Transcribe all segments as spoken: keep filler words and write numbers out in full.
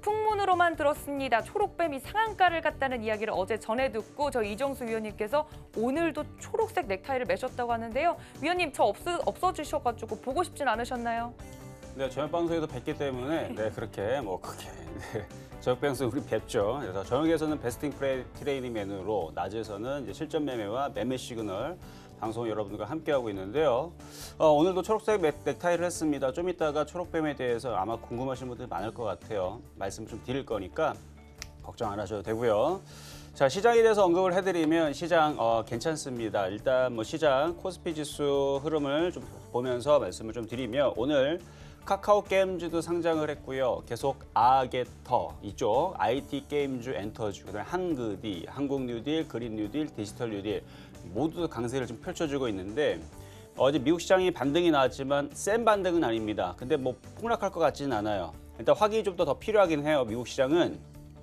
풍문으로만 들었습니다. 초록뱀이 상한가를 갔다는 이야기를 어제 전해 듣고 저희 이정수 위원님께서 오늘도 초록색 넥타이를 매셨다고 하는데요. 위원님 저 없어, 없어지셔가지고 보고 싶진 않으셨나요? 네, 저녁 방송에도 뵙기 때문에 네 그렇게 뭐 크게 네, 저녁 방송 우리 뵙죠. 그래서 저녁에서는 베스팅 트레이닝 메뉴로 낮에서는 이제 실전 매매와 매매 시그널 방송 여러분들과 함께하고 있는데요. 어, 오늘도 초록색 넥타이를 했습니다. 좀 이따가 초록뱀에 대해서 아마 궁금하신 분들이 많을 것 같아요. 말씀 좀 드릴 거니까 걱정 안 하셔도 되고요. 자, 시장에 대해서 언급을 해드리면 시장 어, 괜찮습니다. 일단 뭐 시장 코스피 지수 흐름을 좀 보면서 말씀을 좀 드리면 오늘 카카오 게임즈도 상장을 했고요. 계속 아게터 이쪽 아이티 게임즈 엔터주, 그다음에 한그디, 한국 뉴딜, 그린 뉴딜, 디지털 뉴딜 모두 강세를 좀 펼쳐주고 있는데 어제 미국 시장이 반등이 나왔지만 센 반등은 아닙니다. 근데 뭐 폭락할 것 같지는 않아요. 일단 확인이 좀 더 더 필요하긴 해요. 미국 시장은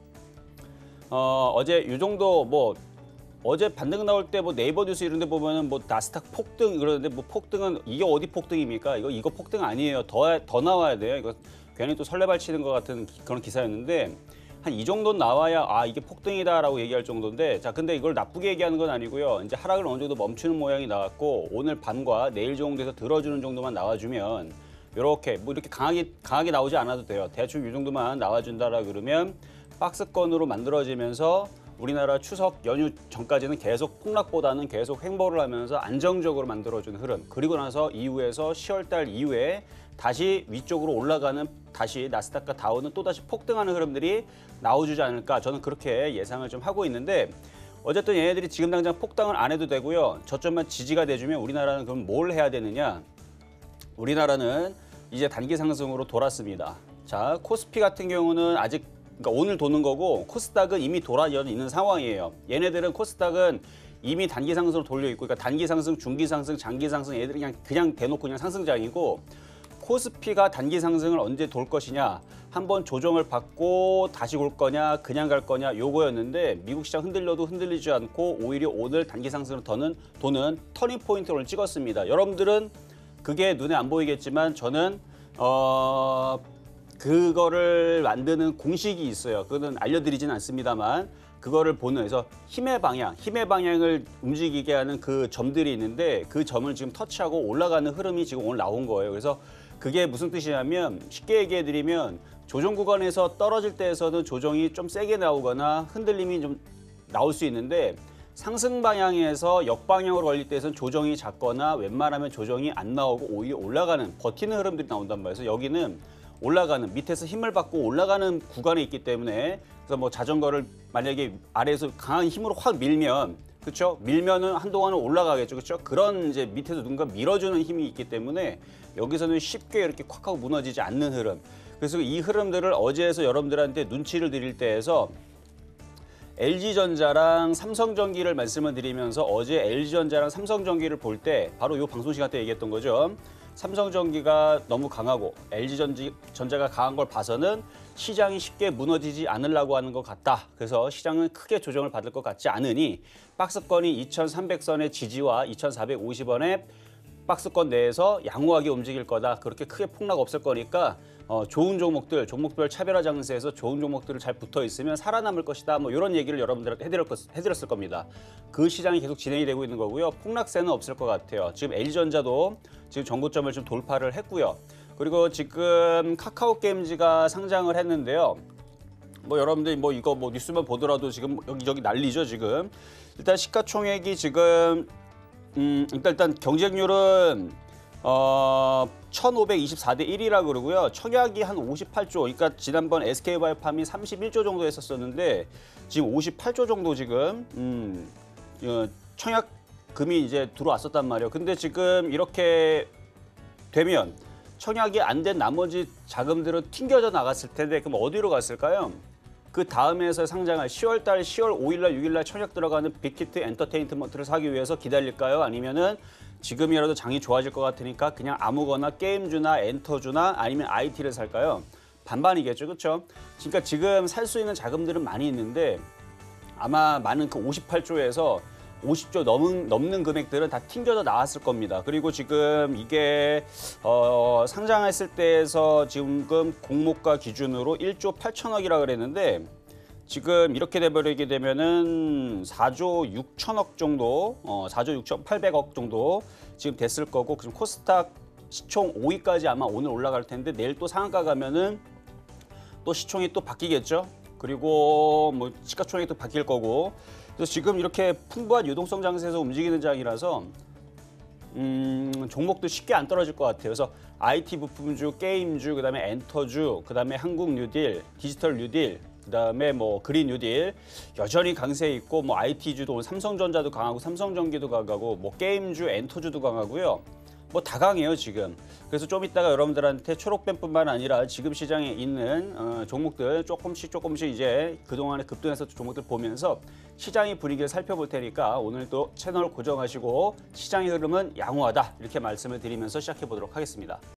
어, 어제 이 정도 뭐 어제 반등 나올 때 뭐 네이버 뉴스 이런 데 보면은 뭐 나스닥 폭등 이러는데 뭐 폭등은 이게 어디 폭등입니까? 이거 이거 폭등 아니에요. 더 더 나와야 돼요. 이거 괜히 또 설레발 치는 것 같은 그런 기사였는데 한 이 정도 나와야 아 이게 폭등이다라고 얘기할 정도인데 자 근데 이걸 나쁘게 얘기하는 건 아니고요. 이제 하락을 어느 정도 멈추는 모양이 나왔고 오늘 밤과 내일 정도에서 들어주는 정도만 나와주면 이렇게 뭐 이렇게 강하게 강하게 나오지 않아도 돼요. 대충 이 정도만 나와준다라 그러면 박스권으로 만들어지면서 우리나라 추석 연휴 전까지는 계속 폭락보다는 계속 횡보를 하면서 안정적으로 만들어주는 흐름. 그리고 나서 이후에서 시월 달 이후에 다시 위쪽으로 올라가는 다시 나스닥과 다우는 또다시 폭등하는 흐름들이 나와주지 않을까 저는 그렇게 예상을 좀 하고 있는데 어쨌든 얘네들이 지금 당장 폭등을 안 해도 되고요. 저점만 지지가 돼주면 우리나라는 그럼 뭘 해야 되느냐. 우리나라는 이제 단기 상승으로 돌았습니다. 자, 코스피 같은 경우는 아직 그러니까 오늘 도는 거고 코스닥은 이미 돌아 있는 상황이에요. 얘네들은 코스닥은 이미 단기 상승으로 돌려 있고 그러니까 단기 상승, 중기 상승, 장기 상승 얘들이 그냥 그냥 대놓고 그냥 상승장이고 코스피가 단기 상승을 언제 돌 것이냐 한번 조정을 받고 다시 올 거냐 그냥 갈 거냐 요거였는데 미국 시장 흔들려도 흔들리지 않고 오히려 오늘 단기 상승을 더는 도는 터닝 포인트를 찍었습니다. 여러분들은 그게 눈에 안 보이겠지만 저는 어. 그거를 만드는 공식이 있어요. 그거는 알려드리진 않습니다만 그거를 보는 그래서 힘의 방향, 힘의 방향을 움직이게 하는 그 점들이 있는데 그 점을 지금 터치하고 올라가는 흐름이 지금 오늘 나온 거예요. 그래서 그게 무슨 뜻이냐면 쉽게 얘기해 드리면 조정 구간에서 떨어질 때에서는 조정이 좀 세게 나오거나 흔들림이 좀 나올 수 있는데 상승 방향에서 역방향으로 걸릴 때에서는 조정이 작거나 웬만하면 조정이 안 나오고 오히려 올라가는 버티는 흐름들이 나온단 말이에요. 그래서 여기는 올라가는 밑에서 힘을 받고 올라가는 구간에 있기 때문에 그래서 뭐 자전거를 만약에 아래에서 강한 힘으로 확 밀면 그렇죠? 밀면은 한동안은 올라가겠죠. 그렇죠? 그런 이제 밑에서 누군가 밀어주는 힘이 있기 때문에 여기서는 쉽게 이렇게 콱 하고 무너지지 않는 흐름. 그래서 이 흐름들을 어제에서 여러분들한테 눈치를 드릴 때에서 엘지전자랑 삼성전기를 말씀을 드리면서 어제 엘지전자랑 삼성전기를 볼 때 바로 이 방송 시간 때 얘기했던 거죠. 삼성전기가 너무 강하고 엘지전자가 강한 걸 봐서는 시장이 쉽게 무너지지 않으려고 하는 것 같다. 그래서 시장은 크게 조정을 받을 것 같지 않으니 박스권이 이천삼백 선의 지지와 이천사백오십 원의 박스권 내에서 양호하게 움직일 거다. 그렇게 크게 폭락 없을 거니까 어, 좋은 종목들, 종목별 차별화 장세에서 좋은 종목들을 잘 붙어 있으면 살아남을 것이다. 뭐 이런 얘기를 여러분들한테 해드렸, 해드렸을 겁니다. 그 시장이 계속 진행이 되고 있는 거고요. 폭락세는 없을 것 같아요. 지금 엘지전자도 지금 정고점을 좀 돌파를 했고요. 그리고 지금 카카오 게임즈가 상장을 했는데요. 뭐 여러분들 뭐 이거 뭐 뉴스만 보더라도 지금 여기저기 난리죠 지금. 일단 시가총액이 지금 음 일단 일단 경쟁률은 어 천오백이십사 대 일이라 그러고요. 청약이 한 오십팔 조. 그러니까 지난번 에스케이바이오팜이 삼십일 조 정도 했었었는데 지금 오십팔 조 정도 지금 음 어, 청약금이 이제 들어왔었단 말이에요. 근데 지금 이렇게 되면 청약이 안 된 나머지 자금들은 튕겨져 나갔을 텐데 그럼 어디로 갔을까요? 그 다음에서 상장할 시월 달 시월 오일 날 육 일 날 청약 들어가는 빅히트 엔터테인먼트를 사기 위해서 기다릴까요? 아니면은 지금이라도 장이 좋아질 것 같으니까 그냥 아무거나 게임주나 엔터주나 아니면 아이티를 살까요? 반반이겠죠, 그렇죠? 그러니까 지금 살 수 있는 자금들은 많이 있는데 아마 많은 그 오십팔 조에서 오십조 넘은, 넘는 금액들은 다 튕겨져 나왔을 겁니다. 그리고 지금 이게 어, 상장했을 때에서 지금 공모가 기준으로 일조 팔천억이라 그랬는데 지금 이렇게 돼버리게 되면은 사조 육천억 정도, 어, 사조 육천팔백억 정도 지금 됐을 거고, 지금 코스닥 시총 오 위까지 아마 오늘 올라갈 텐데 내일 또 상한가 가면은 또 시총이 또 바뀌겠죠. 그리고 뭐 시가총액이 또 바뀔 거고. 그래서 지금 이렇게 풍부한 유동성 장세에서 움직이는 장이라서 음, 종목도 쉽게 안 떨어질 것 같아요. 그래서 아이티 부품주, 게임주, 그다음에 엔터주, 그다음에 한국 뉴딜, 디지털 뉴딜, 그다음에 뭐 그린 뉴딜 여전히 강세 있고, 뭐 아이티주도 삼성전자도 강하고 삼성전기도 강하고, 뭐 게임주, 엔터주도 강하고요. 뭐 다 강해요 지금. 그래서 좀 이따가 여러분들한테 초록뱀뿐만 아니라 지금 시장에 있는 어, 종목들 조금씩 조금씩 이제 그동안에 급등했었던 종목들 보면서 시장의 분위기를 살펴볼 테니까 오늘도 채널 고정하시고 시장의 흐름은 양호하다 이렇게 말씀을 드리면서 시작해 보도록 하겠습니다.